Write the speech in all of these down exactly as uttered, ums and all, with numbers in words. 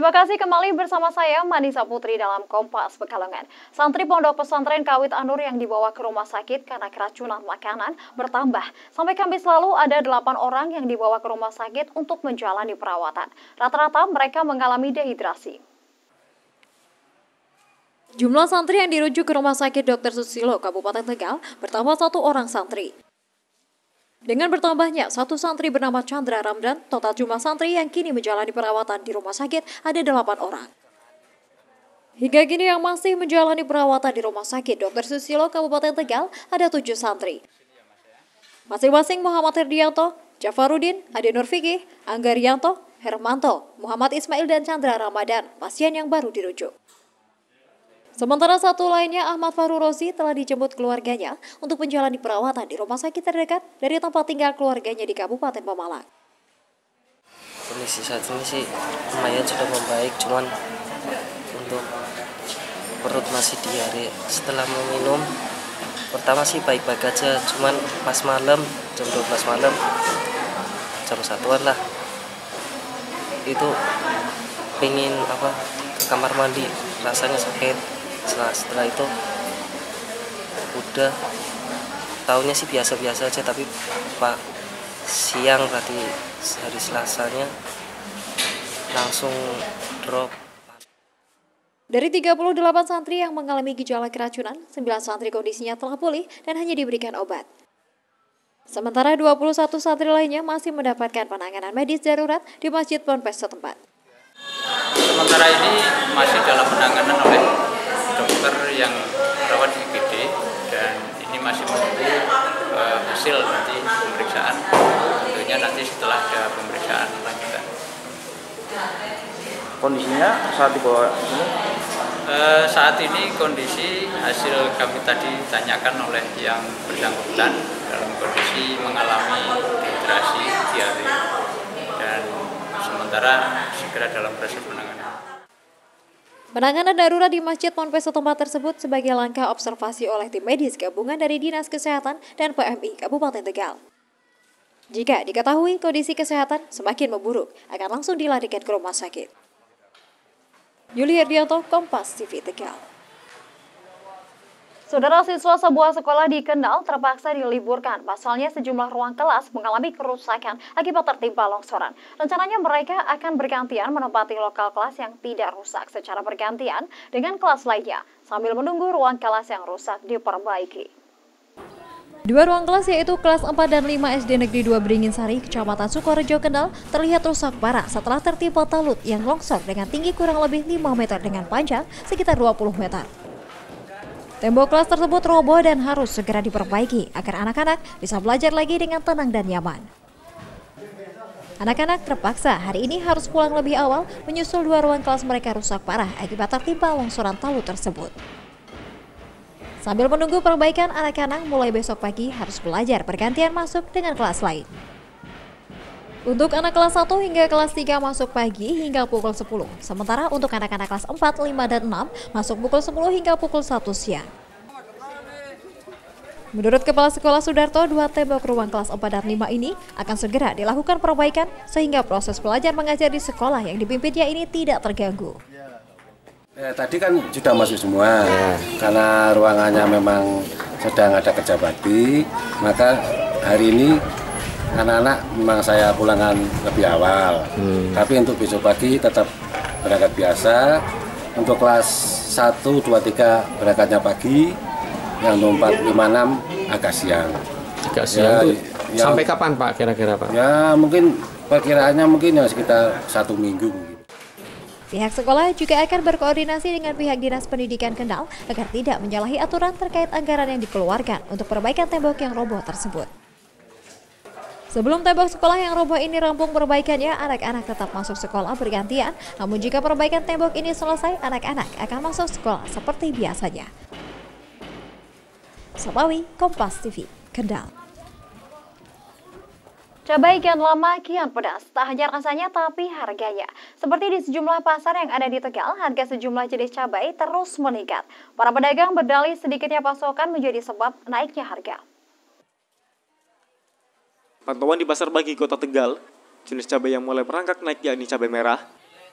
Terima kasih kembali bersama saya Manisa Putri dalam Kompas Pekalongan. Santri Pondok Pesantren Kawit Anur yang dibawa ke rumah sakit karena keracunan makanan bertambah. Sampai Kamis lalu ada delapan orang yang dibawa ke rumah sakit untuk menjalani perawatan. Rata-rata mereka mengalami dehidrasi. Jumlah santri yang dirujuk ke Rumah Sakit dokter Susilo, Kabupaten Tegal, bertambah satu orang santri. Dengan bertambahnya satu santri bernama Chandra Ramdan, total jumlah santri yang kini menjalani perawatan di rumah sakit ada delapan orang. Hingga kini yang masih menjalani perawatan di Rumah Sakit dokter Susilo, Kabupaten Tegal, ada tujuh santri. Masing-masing Muhammad Herdianto, Jafarudin, Ade Nurfikih, Angga Rianto, Hermanto, Muhammad Ismail, dan Chandra Ramadan, pasien yang baru dirujuk. Sementara satu lainnya, Ahmad Fahru Rozi, telah dijemput keluarganya untuk menjalani perawatan di rumah sakit terdekat dari tempat tinggal keluarganya di Kabupaten Pemalang. Kondisi saat ini sih lumayan sudah membaik, cuman untuk perut masih diare. Setelah meminum, pertama sih baik-baik aja, cuman pas malam, jam dua belas malam, jam satuan lah, itu pengen apa ke kamar mandi, rasanya sakit. Setelah, setelah itu udah tahunya sih biasa-biasa aja, tapi pak siang tadi hari Selasanya langsung drop. Dari tiga puluh delapan santri yang mengalami gejala keracunan, sembilan santri kondisinya telah pulih dan hanya diberikan obat. Sementara dua puluh satu santri lainnya masih mendapatkan penanganan medis darurat di Masjid Ponpes setempat. Sementara ini masih dalam penanganan oleh dokter yang merawat di I G D, dan ini masih menunggu uh, hasil nanti pemeriksaan. Tentunya nanti setelah ada pemeriksaan lanjutan. Kondisinya saat dibawa ini? Uh, saat ini kondisi hasil kami tadi tanyakan oleh yang bersangkutan dalam kondisi mengalami dehidrasi, diare, dan sementara segera dalam proses penanganan. Penanganan darurat di Masjid Ponpes setempat tersebut sebagai langkah observasi oleh tim medis gabungan dari Dinas Kesehatan dan P M I Kabupaten Tegal. Jika diketahui kondisi kesehatan semakin memburuk, akan langsung dilarikan ke rumah sakit. Yuli Herdianto, Kompas T V Tegal. Saudara, siswa sebuah sekolah di Kendal terpaksa diliburkan. Pasalnya sejumlah ruang kelas mengalami kerusakan akibat tertimpa longsoran. Rencananya mereka akan bergantian menempati lokal kelas yang tidak rusak secara bergantian dengan kelas lainnya, sambil menunggu ruang kelas yang rusak diperbaiki. Dua ruang kelas yaitu kelas empat dan lima S D Negeri dua Beringinsari, Kecamatan Sukorejo, Kendal terlihat rusak parah setelah tertimpa talut yang longsor dengan tinggi kurang lebih lima meter dengan panjang sekitar dua puluh meter. Tembok kelas tersebut roboh dan harus segera diperbaiki agar anak-anak bisa belajar lagi dengan tenang dan nyaman. Anak-anak terpaksa hari ini harus pulang lebih awal menyusul dua ruang kelas mereka rusak parah akibat tertimpa longsoran talut tersebut. Sambil menunggu perbaikan, anak-anak mulai besok pagi harus belajar bergantian masuk dengan kelas lain. Untuk anak kelas satu hingga kelas tiga masuk pagi hingga pukul sepuluh. Sementara untuk anak-anak kelas empat, lima, dan enam masuk pukul sepuluh hingga pukul satu siang. Menurut Kepala Sekolah Sudarto, dua tembok ruang kelas empat dan lima ini akan segera dilakukan perbaikan sehingga proses belajar mengajar di sekolah yang dipimpinnya ini tidak terganggu. Ya, tadi kan sudah masuk semua, ya. Karena ruangannya memang sedang ada kerja bakti, maka hari ini anak-anak memang saya pulangkan lebih awal, hmm. tapi untuk besok pagi tetap berangkat biasa. Untuk kelas satu, dua, tiga berangkatnya pagi, yang empat, lima, enam agak siang. Agak siang ya, itu yang, sampai kapan Pak kira-kira Pak? Ya mungkin perkiraannya mungkin ya sekitar satu minggu. Pihak sekolah juga akan berkoordinasi dengan pihak Dinas Pendidikan Kendal agar tidak menyalahi aturan terkait anggaran yang dikeluarkan untuk perbaikan tembok yang roboh tersebut. Sebelum tembok sekolah yang roboh ini rampung perbaikannya, anak-anak tetap masuk sekolah bergantian. Namun jika perbaikan tembok ini selesai, anak-anak akan masuk sekolah seperti biasanya. Sabawi, Kompas T V, Kendal. Cabai kian lama kian pedas, tak hanya rasanya tapi harganya. Seperti di sejumlah pasar yang ada di Tegal, harga sejumlah jenis cabai terus meningkat. Para pedagang berdalih sedikitnya pasokan menjadi sebab naiknya harga. Pantauan di Pasar Bagi Kota Tegal, jenis cabai yang mulai merangkak naik yakni cabai merah,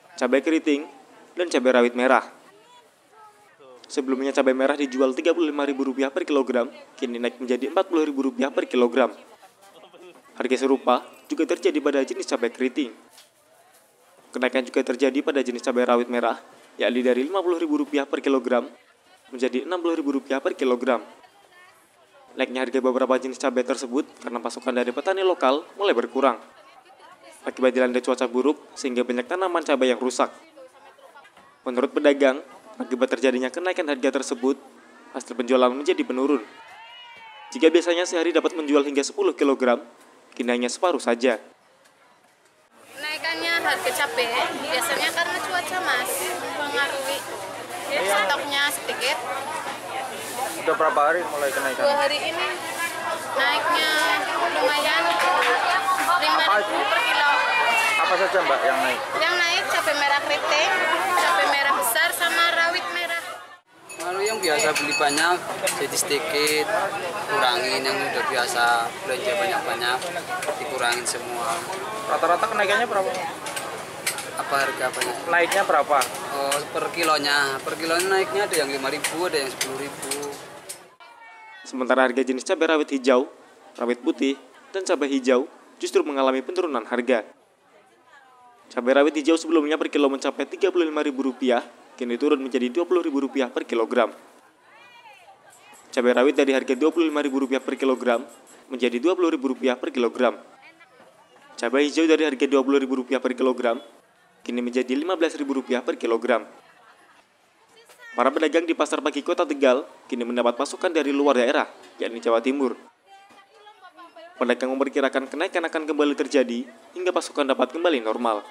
cabai keriting, dan cabai rawit merah. Sebelumnya cabai merah dijual tiga puluh lima ribu rupiah per kilogram, kini naik menjadi empat puluh ribu rupiah per kilogram. Harga serupa juga terjadi pada jenis cabai keriting. Kenaikan juga terjadi pada jenis cabai rawit merah, yakni dari lima puluh ribu rupiah per kilogram menjadi enam puluh ribu rupiah per kilogram. Naiknya harga beberapa jenis cabai tersebut karena pasokan dari petani lokal mulai berkurang. Akibat dilanda cuaca buruk sehingga banyak tanaman cabai yang rusak. Menurut pedagang, akibat terjadinya kenaikan harga tersebut, hasil penjualan menjadi menurun. Jika biasanya sehari dapat menjual hingga sepuluh kilogram, kini hanya separuh saja. Kenaikannya harga cabai biasanya karena cuaca mas mempengaruhi, stoknya sedikit. Sudah berapa hari mulai kenaikan? Dua hari ini naiknya lumayan, lima ribu per kilo. Apa saja mbak yang naik? Yang naik cabai merah keriting, cabai merah besar, sama rawit merah. Kalau yang biasa beli banyak jadi sedikit, kurangin. Yang udah biasa belanja banyak-banyak dikurangin semua. Rata-rata kenaikannya berapa? Apa harga apanya? Naiknya berapa? Oh, per kilonya. Per kilonya naiknya ada yang lima ribu, ada yang sepuluh ribu. Sementara harga jenis cabai rawit hijau, rawit putih, dan cabai hijau justru mengalami penurunan harga. Cabai rawit hijau sebelumnya per kilo mencapai tiga puluh lima ribu rupiah, kini turun menjadi dua puluh ribu rupiah per kilogram. Cabai rawit dari harga dua puluh lima ribu rupiah per kilogram menjadi dua puluh ribu rupiah per kilogram. Cabai hijau dari harga dua puluh ribu rupiah per kilogram kini menjadi lima belas ribu rupiah per kilogram. Para pedagang di Pasar Pagi Kota Tegal kini mendapat pasokan dari luar daerah, yakni Jawa Timur. Pedagang memperkirakan kenaikan akan kembali terjadi hingga pasokan dapat kembali normal.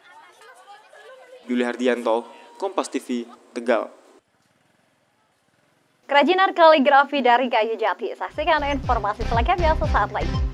Yuli Hardianto, Kompas T V, Tegal. Kerajinan kaligrafi dari kayu jati. Saksikan informasi selengkapnya sesaat lagi.